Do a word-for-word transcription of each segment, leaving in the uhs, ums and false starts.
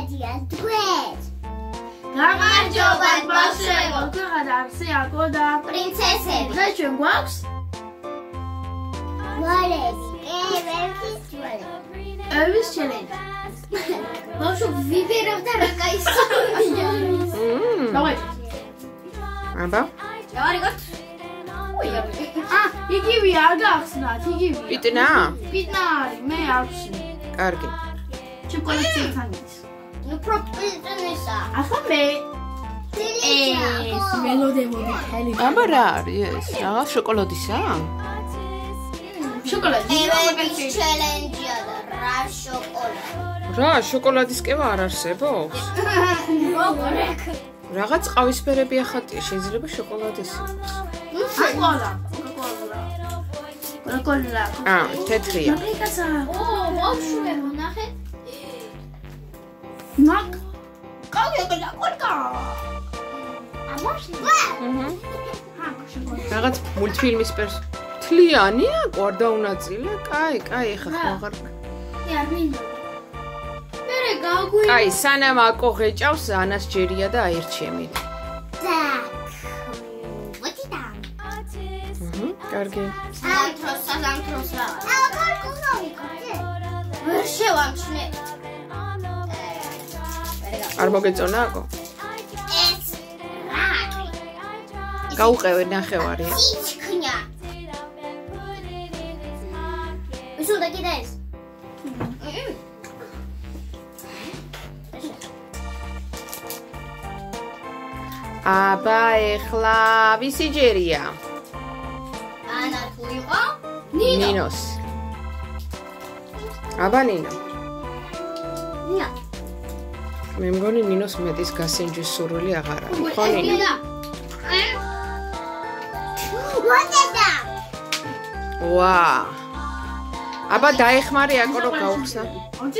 გადაჭედია თქვენ. გამარჯობათ ბავშვებო, თქვენ არსიაკო და პრინცესები. და ჩვენ გვაქვს ვარები, კევების ჩვენი. კევების ჩელენჯი. ბავშვო, ვიბერავდა რა კაისია. დავაი. აბა. დავარიგოთ. აა, იგივე არ გახსნათ, იგივე. პიტნა? პიტნა არის, მე არ ვსნი. კარგი. ჩემ კოლექციებთან ის. ნუ პროპიზნისა. ახლა მე ეს მელოდებოდი ხელი. აბა რა არის ეს? რა შოკოლადისა? შოკოლადი. კევების ჩელენჯია და რა შოკოლადი. რა, შოკოლადის კევა არ არსებობს? როგორ? რაღაც ყავისფერები ახატია, შეიძლება შოკოლადის იყოს. კოკა-კოლა, კოკა-კოლა. კოკა-კოლა. აა, თეთრია. მაგიკაცა. ო, ბავშვებო, ნახეთ. მაგ. კავია კოკა-კოლა. ამაში. აჰა. რაღაც მულტფილმის პერს. თლიანია, კვარდაუნაწილე? კაი, კაი, ხა ხარ. არ მინდა. მერე გაგვი. კაი, სანამ აკო ღეჭავს, ანას ჯერია და აირჩიე. Так. Вот и там. აჰა, კარგი. სამთროს, სამთროს რა. აბა, კულოვიკო. ვერ შევამჩნე. არ მოგეწონა აკო? ეს რა არის? გაუყევე ნახევარია. ციცქნა. ვისუნდა კიდე ეს? აბა, ეხლა ვისი ჯერია? ანა თუ იყო? ნინო. ნინოს. აბა ნინო. ნინო. მე მგონი ნინოს მეტის გასინჯის სურვილი აღარ არის. ხო ნინო? ვატედა. ვა. აბა დაეხმარე აკო რომ გაუხსნა. ოჯი?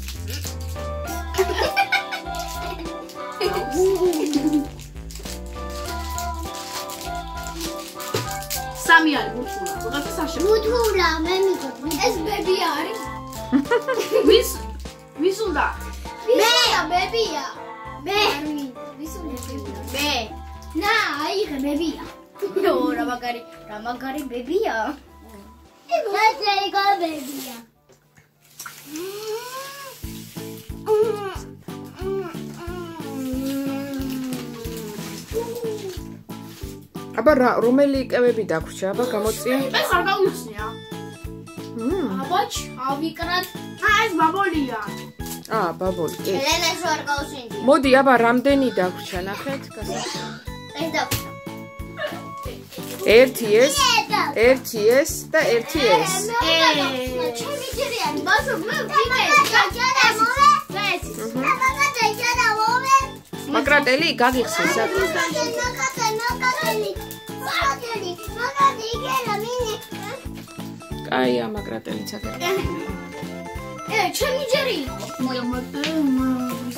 სამი არის ბუთულა, ვიღაცა საშე. ბუთულა, მე მიგონი. ეს ბები არის. ვის ვის უნდა? მე, ბებია. მე. ვის უნდა ბებია? მე. ნა, აიღე ბებია. ო, რა მაგარი, რა მაგარი ბებია. ეს აიღე ბებია. აბა რა, რომელი კევები დაგვრჩა? აბა გამოწია. მე ხარ გავიხსნია. მმ. აბა, ჩავიკრათ. აა, ეს ბაბოლია. აა, ბაბოლი. კი. ელენას ვარ გავშინდი. მოდი, აბა რამდენი დაგვრჩა, ნახეთ, გასა. ეს დავხსნა. ერთი ეს, ერთი ეს და ერთი ეს. ჩემი ჯერი არის, ბავშვო, მე ვიგე. გაჭარა მომე. დაეცი. მაგადა ჯარა მომე. მაკრატელი გაგიხსენს აკო. მაგადი, მაგადი, იგელა მინი. კაი, ამაკრატელიც აკეთე. ე, ჩემი ჯერი იყო. მოია მოტემა.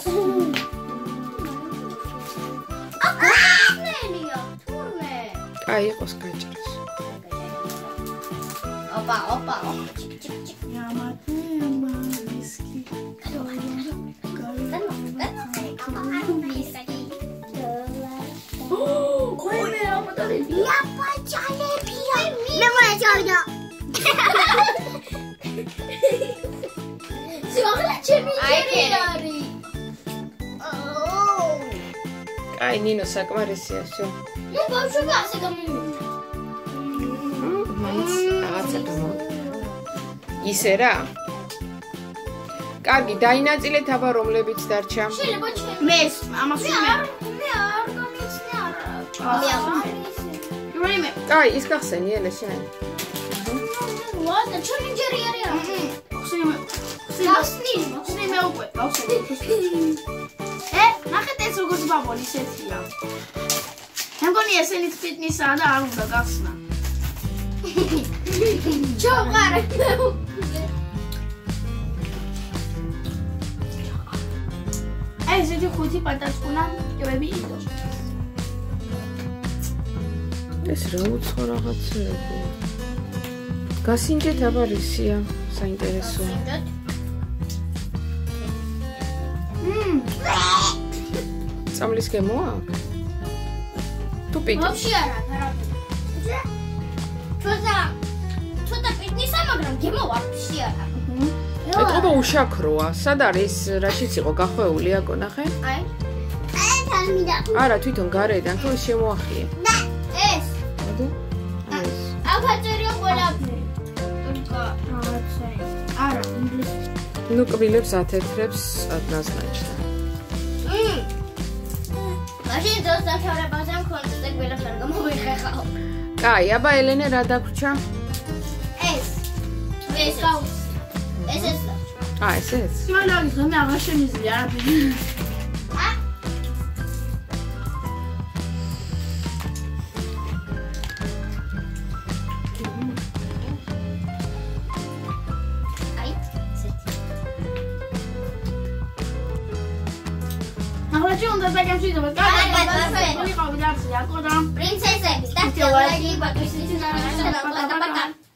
აკავნელია, თურმე. კაი, იყოს გაჭრას. ოპა, ოპა, ოპა. Yamatema whisky. Oh, coime la matare. La pachale pia. Me voy a echar ya. Si va la chemi jeri. Oh. კაი, ნინო საკმარისია, всё. მე ბავშვები ასე გამიმივიდა. მაინც რაღაცა გამა. ისე რა? კარგი, დაინაწილეთ აბა რომლებიც დარჩა. შეიძლება ჩემი. მე ამას მე ვიმე. არ მე არ გამიცნე არა. მე არ. ვიმე. კაი, ის გახსენი ელე შენ. ვადა ჩემი ჯერი არის. ხსნიმე. გასნი. ხსნიმე უკვე, გავხსნი. ე, ნახეთ ეს როგორც ბაბოლი ესეთია. მე მგონი ესენიც ფიტნესაა და არ უნდა გახსნა. ჩოყარე. ესეთი ხუთი პატარწყუნა კევები იყო. ეს რა უცხო რაღაცები. გასინჯეთ აბა რისია, საინტერესოა. მმ სასწავლის გემოა? თუ პიტი. Вообще არა, არაფერი. Ცოტა ცოტა პიტნისა, მაგრამ გემო вообще არა. ეთყობა უშაქროა. სად არის? რაშიც იყო გახვეული აკო ნახე? აი. აი თამიდა. არა, თვითონ გარედან თუ ის შემოახია. და ეს. მოდი. ეს. აფაწერია ყველაფერი. только რაღაცა. არა, ინგლისური. ნუ კბილებს ათეთრებს ადნაზნაჭდა. მმ. მაშინ ძოს დაშორებაზე მქონდა და ყველაფერი არ გამოვიხეხავ. კაი, აბა ელენე რა დაგვრჩა? ეს. ეს გაუს. ეს ეს. აა, ეს ეს. სიმალავის ღამე აღარ შემიძლია არაფერი. ა? აი, ახლა უნდა დაგემშვიდობა. კაი, ვიყავი და ახლა აკოდა. პრინცესების და ჩელენჯი ბაკისის ნამაშა და პაკა.